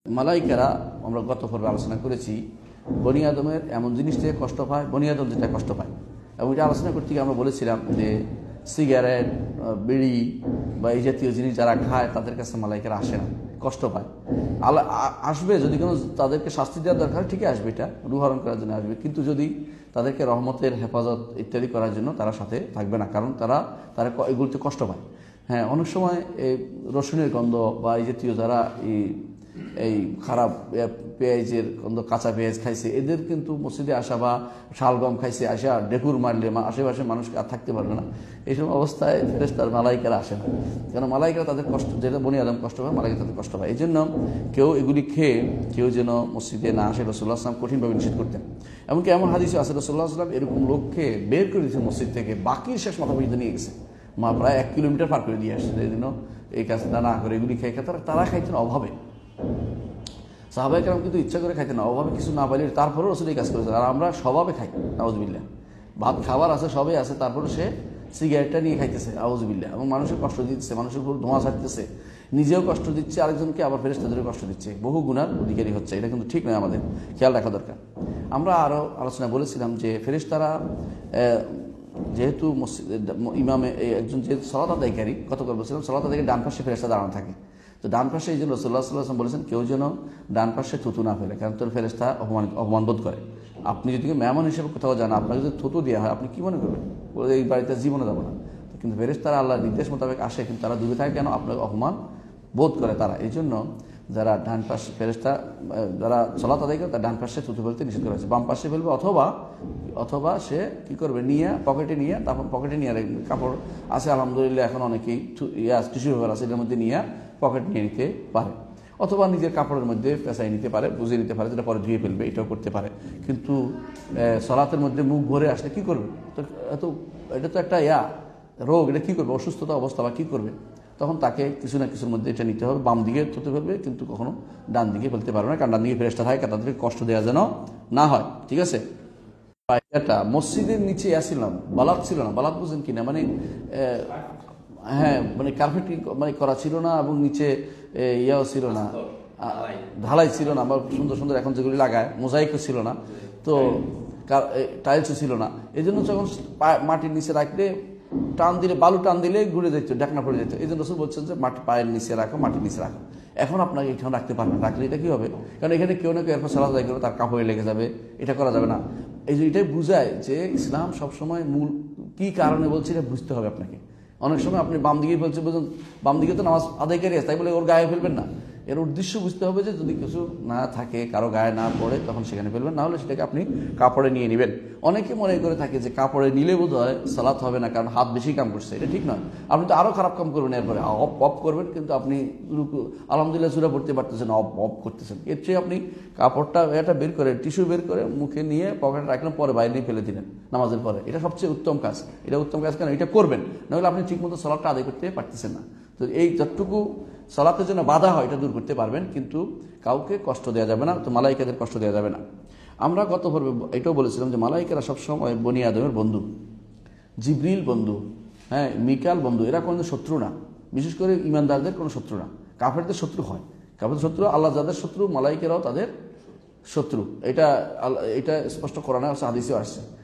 মালাইকারা আমরা গত পর্বে আলোচনা করেছি বনি আদমের এমন জিনিস থেকে কষ্ট পায়, বনি আদম যেটা কষ্ট পায়। এবং এটা আলোচনা করতে গিয়ে আমরা বলেছিলাম যে সিগারেট, বিড়ি বা এই জাতীয় জিনিস যারা খায় তাদের কাছে মালাইকারা আসে না, কষ্ট পায়। আসবে যদি কোনো তাদেরকে শাস্তি দেওয়ার দরকার, ঠিকই আসবে, এটা রুহরণ করার জন্য আসবে, কিন্তু যদি তাদেরকে রহমতের হেফাজত ইত্যাদি করার জন্য তারা সাথে থাকবে না, কারণ তারা এগুলোতে কষ্ট পায়। হ্যাঁ, অনেক সময় এই রসুনের গন্ধ বা এই জাতীয় যারা এই খারাপ পেঁয়াজের গন্ধ, কাঁচা পেঁয়াজ খাইছে, এদের কিন্তু মসজিদে আসা বা শালগম খাইছে আসা ডেকুর মারলে আশেপাশে মানুষকে আর থাকতে পারবে না। এইসব অবস্থায় ফেরেশতার মালাইকারা আসে না, কারণ মালাইকারা তাদের কষ্ট, যেটা বনি আদম কষ্ট পায়, মালাইকা তাদের কষ্ট পায়। এই জন্য কেউ এগুলি খেয়ে কেউ যেন মসজিদে না আসে, রাসূলুল্লাহ সাল্লাল্লাহু আলাইহি ওয়াসাল্লাম কঠিনভাবে নিষেধ করতেন। এমনকি এমন হাদিসে আছে রাসূলুল্লাহ সাল্লাল্লাহু আলাইহি ওয়াসাল্লাম এরকম লোককে বের করে দিয়েছে মসজিদ থেকে, বাকি শেষ মাথা পর্যন্ত নিয়ে গেছে, প্রায় 1 কিলোমিটার পার করে দিয়ে আসছে, এই জন্য এই কাজটা না করে এগুলি খেয়ে তারা খাইতেন অভাবে। সাহাবায়ে কেরাম কিন্তু ইচ্ছা করে খাইতেন না, অভাবে কিছু না পাইলে তারপরেও রাসূল এই কাজ করেছেন। আর আমরা স্বভাবে খাই, নাউযুবিল্লাহ, ভাত খাবার আছে, সবই আছে, তারপরে সে সিগারেটটা নিয়ে খাইতেছে, আউযুবিল্লাহ, এবং মানুষের কষ্ট দিচ্ছে, মানুষের উপর ধোঁয়া ছাড়তেছে, নিজেও কষ্ট দিচ্ছে, আরেকজনকে আবার ফেরেশতাদেরও কষ্ট দিচ্ছে, বহু গুনার অধিকারী হচ্ছে। এটা কিন্তু ঠিক নয়, আমাদের খেয়াল রাখা দরকার। আমরা আরও আলোচনা বলেছিলাম যে ফেরেশতারা যেহেতু ইমামে একজন যেহেতু সালাত আদায়কারী, গতকাল বলছিলাম সালাত আদায়কারী ডান পাশে ফেরেশতা দাঁড়ানো থাকে, তো ডান পাশে এই জন্য রাসূলুল্লাহ সাল্লাল্লাহু আলাইহি ওয়াসাল্লাম বলেছেন কেউ যেন ডান পাশে থুতু না ফেলে, কারণ তোর ফেরেশতা অপমান বোধ করে। আপনি যদি মেহমান হিসেবে কোথাও যান, আপনাকে যদি থুতু দেওয়া হয়, আপনি কি মনে করবেন? এই বাড়িতে জীবনে যাবো না। কিন্তু ফেরেশতারা আল্লাহর নির্দেশ মোতাবেক আসে, কিন্তু তারা দূরে থাকে কেন? আপনাকে অপমান বোধ করে তারা। এই জন্য যারা ডান পাশে ফেরেশতা যারা সালাত আদায় করে, তার ডান পাশে থুতু ফেলতে নিষেধ করা হয়েছে, বাম পাশে ফেলবে, অথবা সে কি করবে, নিয়ে পকেটে নিয়ে, তারপর পকেটে নিয়ে কাপড় আছে আলহামদুলিল্লাহ, এখন অনেকেই টিস্যু পেপার আছে, এটার মধ্যে নিয়ে পকেট নিয়ে নিতে পারে, অথবা নিজের কাপড়ের মধ্যে পেঁচাই নিতে পারে, বুঝিয়ে নিতে পারে, যেটা পরে ধুয়ে ফেলবে, এটাও করতে পারে। কিন্তু সালাতের মধ্যে মুখ ভরে আসলে কি করবে? তো এটা তো একটা রোগ, এটা কী করবে? অসুস্থতা অবস্থা বা কী করবে? তখন তাকে কিছু না কিছুর মধ্যে এটা নিতে হবে, বাম দিকে থুতু ফেলবে, কিন্তু কখনো ডান দিকে ফেলতে পারবে না, কারণ ডান দিকে ফেরেশতা থাকে, তাদেরকে কষ্ট দেওয়া যেন না হয়। ঠিক আছে? এটা মসজিদের নিচে আসছিলাম, বালাত ছিল না, বালাত বুঝেন কিনা, মানে হ্যাঁ, মানে কার্পেট মানে করা ছিল না, এবং নিচে ইয়াও ছিল না, ঢালাই ছিল না, আবার সুন্দর সুন্দর এখন যেগুলি লাগায় মোজাইকও ছিল না, তো টাইলসও ছিল না। এই জন্য যখন মাটির নিচে রাখলে টান দিলে, বালু টান দিলে ঘুরে যেত, ঢাকনা পড়ে যেত। এই জন্য রসুল বলছেন যে পায়ের নিচে রাখো, মাটির নিচে রাখো। এখন আপনাকে এখানে রাখতে পারবেন, রাখলে এটা কী হবে? কারণ এখানে কেউ না কেউ এরপর সালাত আদায় করবে, তার কাপড়ে লেগে যাবে, এটা করা যাবে না। এই যে এটাই বুঝায় যে ইসলাম সবসময় মূল কী কারণে বলছে এটা বুঝতে হবে আপনাকে। অনেক সময় আপনি বাম দিকে ফেলছে, বুঝুন বাম দিকে তো নামাজ আদায়কারী আছে, তাই বলে ওর গায়ে ফেলবেন না। এর উদ্দেশ্য বুঝতে হবে যে যদি কিছু না থাকে, কারো গায়ে না পড়ে, তখন সেখানে ফেলবেন, না হলে সেটাকে আপনি কাপড়ে নিয়ে নেবেন। অনেকে মনে করে থাকে যে কাপড়ে নিলে বোধ হয় সালাত হবে না, কারণ হাত বেশি কাম করছে। এটা ঠিক নয়, আপনি তো আরও খারাপ কাম করবেন, এরপরে অপ করবেন, কিন্তু আপনি আলহামদুলিল্লাহ সূরা পড়তে পারতেছেন, অপ করতেছেন। এর চেয়ে আপনি কাপড়টা এটা বের করে, টিস্যু বের করে মুখে নিয়ে পকেটে রাখলেন, পরে বাইরে নিয়ে ফেলে দিলেন নামাজের পরে। এটা সবচেয়ে উত্তম কাজ, এটা উত্তম কাজ, কেন এটা করবেন, নাহলে আপনি ঠিকমতো সালাতটা আদায় করতে পারতেছেন না। তো এই যতটুকু সালাতের জন্য বাধা হয় এটা দূর করতে পারবেন, কিন্তু কাউকে কষ্ট দেওয়া যাবে না, তো মালাইকাদের কষ্ট দেওয়া যাবে না। আমরা গত পর্বে এটাও বলেছিলাম যে মালাইকারা সবসময় বনি আদমের বন্ধু, জিবরিল বন্ধু, হ্যাঁ, মিকাল বন্ধু, এরা কোনো শত্রু না, বিশেষ করে ইমানদারদের কোনো শত্রু না। কাফেরদের শত্রু হয়, কাফেরদের শত্রু আল্লাহ যাদের শত্রু, মালাইকারাও তাদের শত্রু। এটা স্পষ্ট কোরআনে আছে, হাদিসেও আসছে।